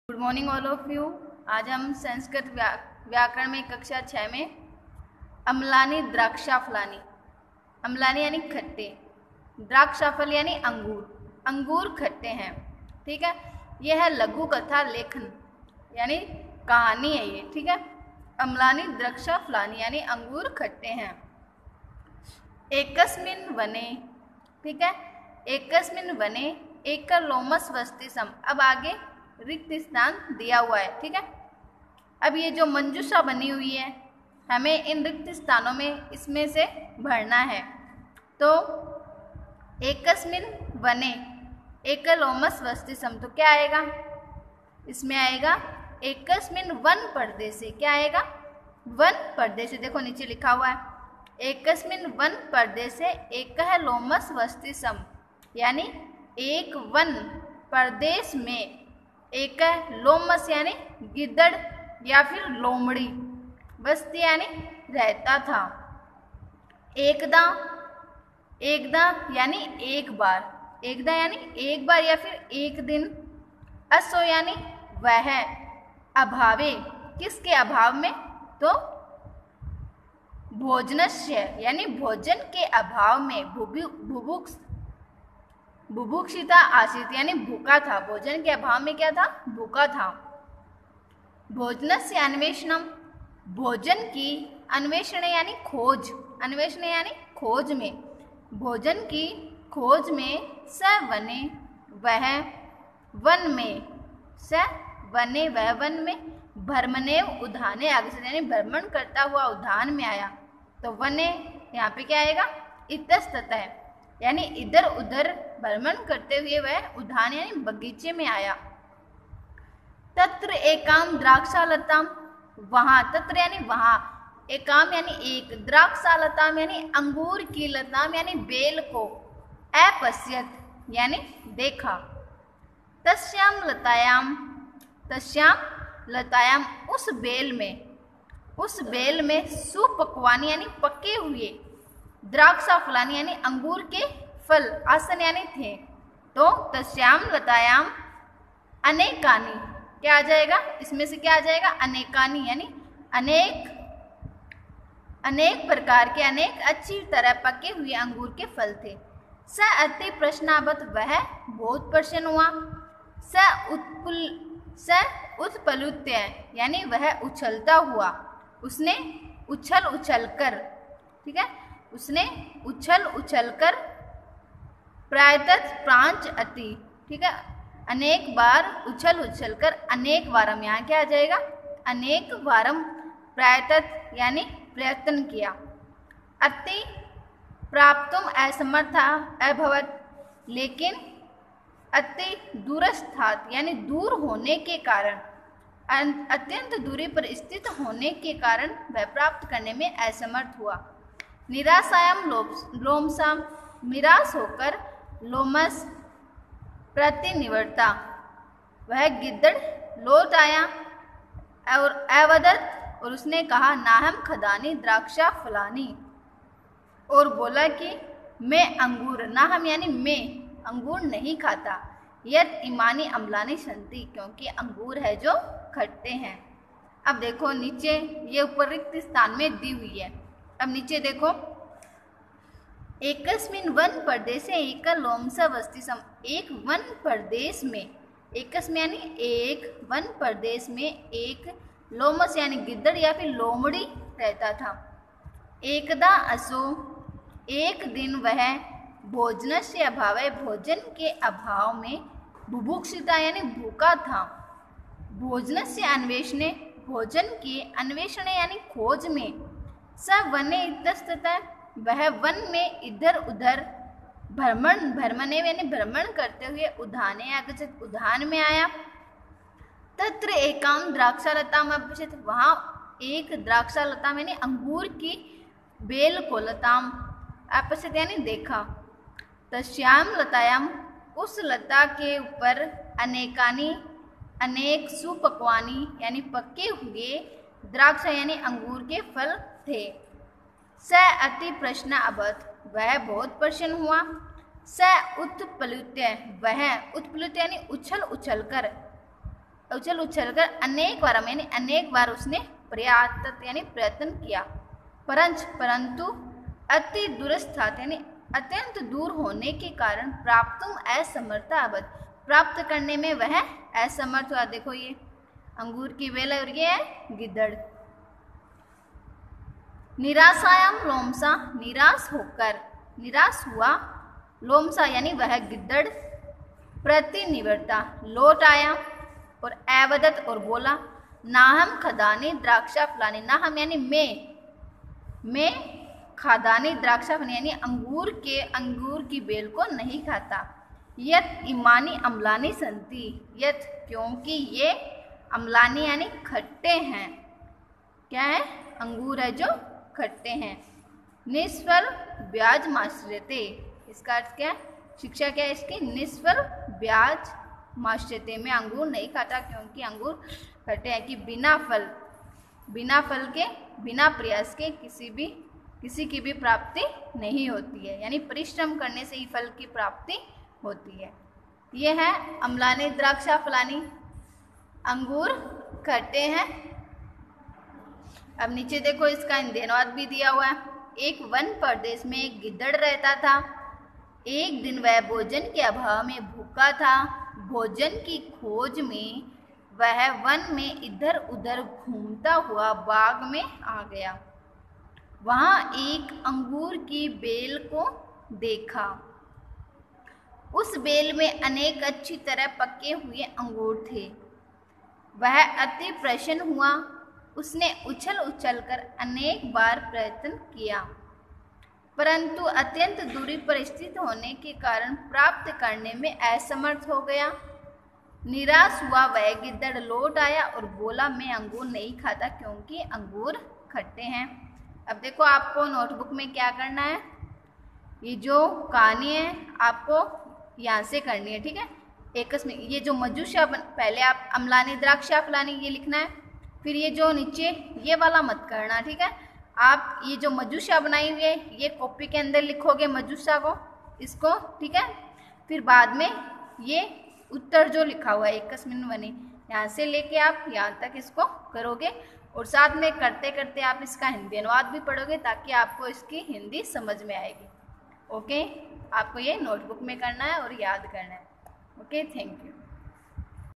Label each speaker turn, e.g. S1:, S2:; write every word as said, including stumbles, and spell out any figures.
S1: Good morning all of you. आज हम संस्कृत व्या, व्याकरण में कक्षा छः में अम्लानी द्राक्षाफलानी, अम्लानी यानी खट्टे, द्राक्षाफल यानी अंगूर, अंगूर खट्टे हैं। ठीक है, यह है लघु कथा लेखन यानी कहानी है ये। ठीक है, अम्लानी द्राक्षाफलानी यानी अंगूर खट्टे हैं। एकस्मिन् वने, ठीक है, एकस्मिन् वने एक लोमस वस्ति सम। अब आगे रिक्त स्थान दिया हुआ है। ठीक है, अब ये जो मंजूषा बनी हुई है हमें इन रिक्त स्थानों में इसमें से भरना है। तो एकस्मिन् वने एक लोमस वस्ति सम, तो क्या आएगा इसमें? आएगा एकस्मिन् वन परदेशे। क्या आएगा? वन परदेशे। देखो नीचे लिखा हुआ है एकस्मिन् वन परदेशे एक है लोमस वस्ति सम, यानी एक वन प्रदेश में एक लोमस यानी गिद्दड़ या फिर लोमड़ी, वस्ती यानी रहता था। एकदा, एकदा यानी एक बार, एकदा यानी एक बार या फिर एक दिन। असो यानी वह, अभावे किसके अभाव में? तो भोजनस्य यानी भोजन के अभाव में। बुभुक्ष बुभुक्षिता आसीत यानी भूखा था, भोजन के अभाव में क्या था? भूखा था। भोजनस्य अन्वेषणम, भोजन की अन्वेषण यानी खोज, अन्वेषण यानी खोज में, भोजन की खोज में। स वने वह वन में, स वने वह वन में। भ्रमणेव उधाने आगच्छति यानी भ्रमण करता हुआ उद्यान में आया। तो वने यहाँ पे क्या आएगा? इतस्ततः यानी इधर उधर भ्रमण करते हुए वह उद्यान यानी बगीचे में आया। तत्र एकाम द्राक्षालताम, वहां, तत्र यानी वहां, एकाम यानी एक, द्राक्षालताम यानी अंगूर की लताम यानी बेल को, अपश्यत यानी देखा। तस्याम लतायाम, तस्याम लतायाम उस बेल में, उस बेल में सुपक्वानी यानी पके हुए, द्राक्षाफलानी यानी अंगूर के फल, आसन यानी थे। तो तस्याम लतायाम अनेकानी, क्या आ जाएगा इसमें से? क्या आ जाएगा? अनेकानी यानी अनेक, अनेक प्रकार के, अनेक अच्छी तरह पके हुए अंगूर के फल थे। स अति प्रश्नावत, वह बहुत प्रश्न हुआ। स उत्पुल स उत्पलुत्य यानी वह उछलता हुआ, उसने उछल उछल कर, ठीक है, उसने उछल उछल कर। प्रायतः प्रांच अति, ठीक है, अनेक बार उछल उछल कर, अनेक वारम, यहाँ क्या आ जाएगा? अनेक वारम। प्रायतः यानी प्रयत्न किया। अति प्राप्तुम असमर्था अभवत, लेकिन अति दूरस्थात यानी दूर होने के कारण, अत्यंत दूरी पर स्थित होने के कारण वह प्राप्त करने में असमर्थ हुआ। निराशायाम लोमसाम, निराश होकर लोमस प्रतिनिवर्ता, वह गिद्दड़ लौट आया। और अवदत, और उसने कहा नाहम खदानी द्राक्षा फलानी, और बोला कि मैं अंगूर, नाहम यानी मैं अंगूर नहीं खाता। यद इमानी अम्लानी संति, क्योंकि अंगूर है जो खट्टे हैं। अब देखो नीचे ये ऊपर रिक्त स्थान में दी हुई है। अब नीचे देखो एकस्मिन् वन प्रदेशे एक लोमस वस्ति सम, एक वन प्रदेश में, एकस्मिन् यानी एक, वन प्रदेश में एक लोमस यानी गिद्दड़ या फिर लोमड़ी रहता था। एकदा असो, एक दिन वह, भोजन से अभाव, भोजन के अभाव में, बुभुक्षिता यानी भूखा था। भोजन से अन्वेषणे, भोजन के अन्वेषण यानी खोज में। स वने इतस्ततः, वह वन में इधर उधर भ्रमण, भ्रमणे यानी भ्रमण करते हुए उद्याने आगच्छत्, उद्यान में आया। तत्र एकाम द्राक्षालताम अपश्यत्, वहाँ एक द्राक्षालताम यानी अंगूर की बेल को, लताम अपश्यत् यानी देखा। तस्याम लतायाम, उस लता के ऊपर, अनेकानी अनेक सुपक्वानी यानी पके हुए, द्राक्षा यानी अंगूर के फल थे। स अति प्रश्न अबत, वह बहुत प्रसन्न हुआ। स उत्प्लुत्य, वह उत्प्लुत्य यानी उछल उछल कर, उछल उछल कर अनेक बार यानी अनेक बार उसने प्रयात यानी प्रयत्न किया, परंच परंतु अति दूरस्थ यानी अत्यंत दूर होने के कारण प्राप्तुम असमर्था अवध, प्राप्त करने में वह असमर्थ हुआ। देखो ये अंगूर की बेल और ये है गिद्धड़। निराशायाम लोमसा, निराश होकर, निराश हुआ, लोमसा यानी वह गिद्धड़, प्रतिनिवर्ता लौट आया, और अवदत और बोला, नाहम खदानी द्राक्षा फलानी, नाहम यानी मैं, मैं खादानी द्राक्षा फलानी यानी अंगूर के अंगूर की बेल को नहीं खाता। यत इमानी अम्लानी संति, यत क्योंकि ये अम्लानी यानी खट्टे हैं। क्या है? अंगूर है जो खट्टे हैं। निष्फल ब्याज माश्रते, इसका अर्थ क्या है? शिक्षा क्या है इसकी? निष्फल ब्याज माश्रते, में अंगूर नहीं खाता क्योंकि अंगूर खट्टे हैं। कि बिना फल, बिना फल के, बिना प्रयास के किसी भी किसी की भी प्राप्ति नहीं होती है, यानी परिश्रम करने से ही फल की प्राप्ति होती है। यह है अम्लानी द्राक्षा फलानी, अंगूर खट्टे हैं। अब नीचे देखो इसका हिंदीनुवाद भी दिया हुआ है। एक वन प्रदेश में एक गिद्धड़ रहता था। एक दिन वह भोजन के अभाव में भूखा था। भोजन की खोज में वह वन में इधर उधर घूमता हुआ बाग में आ गया। वहां एक अंगूर की बेल को देखा। उस बेल में अनेक अच्छी तरह पके हुए अंगूर थे। वह अति प्रसन्न हुआ। उसने उछल उछल कर अनेक बार प्रयत्न किया, परंतु अत्यंत दूरी पर स्थित होने के कारण प्राप्त करने में असमर्थ हो गया। निराश हुआ वह गिद्धड़ लौट आया और बोला, मैं अंगूर नहीं खाता क्योंकि अंगूर खट्टे हैं। अब देखो आपको नोटबुक में क्या करना है, ये जो कहानी है आपको यहाँ से करनी है, ठीक है। एक में ये जो मजुषा पहले आप अम्लानी द्राक्षा फलानी ये लिखना है, फिर ये जो नीचे ये वाला मत करना, ठीक है। आप ये जो मजुषा बनाई हुई है ये कॉपी के अंदर लिखोगे मजुषा को, इसको, ठीक है। फिर बाद में ये उत्तर जो लिखा हुआ है एकस्मिन् वने, यहाँ से लेके आप यहाँ तक इसको करोगे और साथ में करते करते आप इसका हिंदी अनुवाद भी पढ़ोगे ताकि आपको इसकी हिंदी समझ में आएगी। ओके, आपको ये नोटबुक में करना है और याद करना है। Okay, thank you.